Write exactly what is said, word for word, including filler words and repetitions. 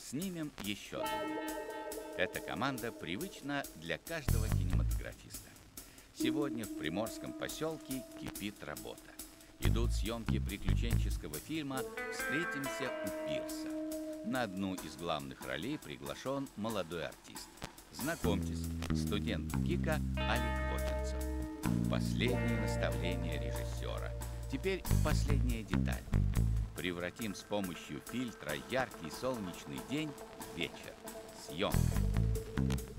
Снимем еще одну. Эта команда привычна для каждого кинематографиста. Сегодня в приморском поселке кипит работа. Идут съемки приключенческого фильма «Встретимся у пирса». На одну из главных ролей приглашен молодой артист. Знакомьтесь, студент ГИКа Алик Починцев. Последние наставления режиссера. Теперь последняя деталь. Превратим с помощью фильтра яркий солнечный день в вечер. Съемка.